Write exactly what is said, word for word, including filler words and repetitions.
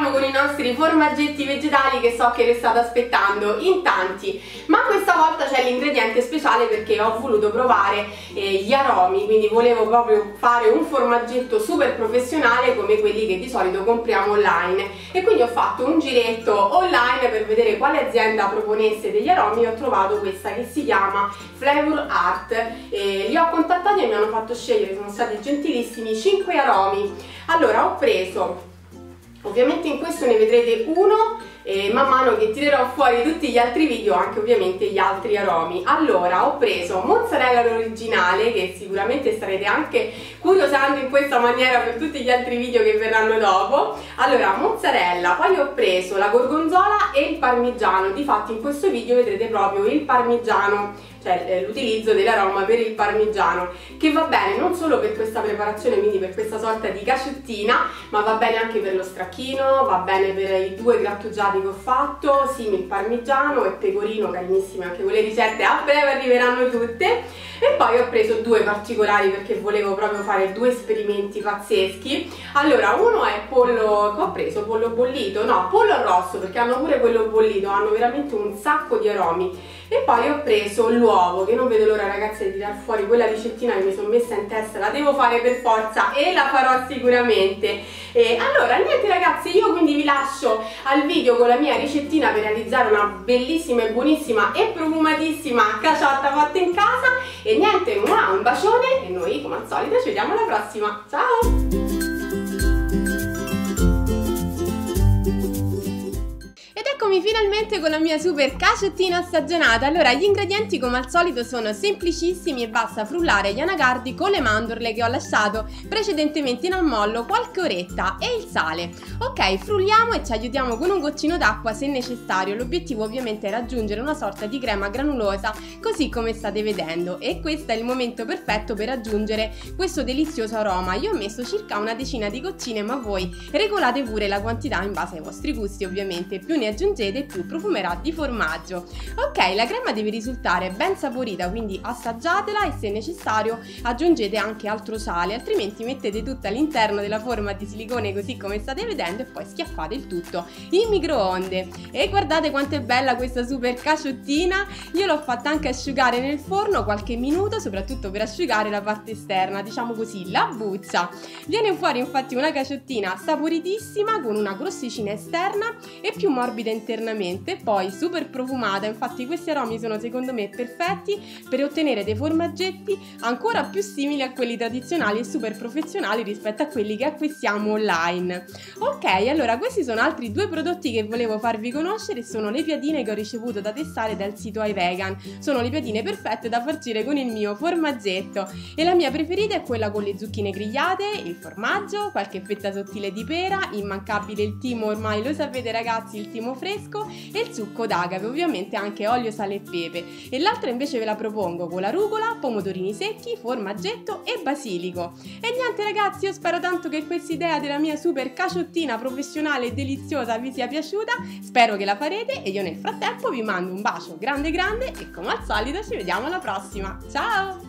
partiamo con i nostri formaggetti vegetali che so che le state aspettando in tanti, ma questa volta c'è l'ingrediente speciale perché ho voluto provare eh, gli aromi, quindi volevo proprio fare un formaggetto super professionale come quelli che di solito compriamo online, e quindi ho fatto un giretto online per vedere quale azienda proponesse degli aromi. Ho trovato questa che si chiama Flavor Art, e li ho contattati e mi hanno fatto scegliere, sono stati gentilissimi, cinque aromi. Allora ho preso, ovviamente in questo ne vedrete uno, e man mano che tirerò fuori tutti gli altri video anche ovviamente gli altri aromi. Allora ho preso mozzarella originale, che sicuramente starete anche curiosando in questa maniera per tutti gli altri video che verranno dopo. Allora mozzarella, poi ho preso la gorgonzola e il parmigiano. Difatti in questo video vedrete proprio il parmigiano, cioè l'utilizzo dell'aroma per il parmigiano, che va bene non solo per questa preparazione, quindi per questa sorta di cacciuttina, ma va bene anche per lo stracchino, va bene per i due grattugiati che ho fatto, simil parmigiano e pecorino, carinissime anche quelle ricette, a breve arriveranno tutte. E poi ho preso due particolari perché volevo proprio fare due esperimenti pazzeschi. Allora uno è pollo, che ho preso pollo bollito, no, pollo arrosto, perché hanno pure quello bollito, hanno veramente un sacco di aromi. E poi ho preso l'uovo, che non vedo l'ora ragazzi di tirar fuori quella ricettina che mi sono messa in testa, la devo fare per forza e la farò sicuramente. E allora niente ragazzi, io quindi vi lascio al video con la mia ricettina per realizzare una bellissima e buonissima e profumatissima caciotta fatta in casa. E niente, un bacione e noi come al solito ci vediamo alla prossima, ciao! Eccomi finalmente con la mia super cacciottina stagionata. Allora gli ingredienti come al solito sono semplicissimi e basta frullare gli anacardi con le mandorle che ho lasciato precedentemente in ammollo qualche oretta e il sale. Ok, frulliamo e ci aiutiamo con un goccino d'acqua se necessario. L'obiettivo ovviamente è raggiungere una sorta di crema granulosa così come state vedendo, e questo è il momento perfetto per aggiungere questo delizioso aroma. Io ho messo circa una decina di goccine, ma voi regolate pure la quantità in base ai vostri gusti ovviamente, più ne aggiungete più profumerà di formaggio. Ok, la crema deve risultare ben saporita, quindi assaggiatela e se necessario aggiungete anche altro sale, altrimenti mettete tutto all'interno della forma di silicone così come state vedendo e poi schiaffate il tutto in microonde. E guardate quanto è bella questa super cacciottina. Io l'ho fatta anche asciugare nel forno qualche minuto, soprattutto per asciugare la parte esterna, diciamo così, la buccia. Viene fuori infatti una cacciottina saporitissima con una grossicina esterna e più morbida internamente, poi super profumata. Infatti questi aromi sono secondo me perfetti per ottenere dei formaggetti ancora più simili a quelli tradizionali e super professionali rispetto a quelli che acquistiamo online. Ok, allora questi sono altri due prodotti che volevo farvi conoscere, sono le piadine che ho ricevuto da testare dal sito iVegan. Sono le piadine perfette da farcire con il mio formaggetto e la mia preferita è quella con le zucchine grigliate, il formaggio, qualche fetta sottile di pera, immancabile il timo, ormai lo sapete ragazzi, il timo fresco, e il succo d'agave, ovviamente anche olio, sale e pepe. E l'altra invece ve la propongo con la rucola, pomodorini secchi, formaggetto e basilico. E niente ragazzi, io spero tanto che questa idea della mia super cacciottina professionale e deliziosa vi sia piaciuta, spero che la farete e io nel frattempo vi mando un bacio grande grande e come al solito ci vediamo alla prossima, ciao!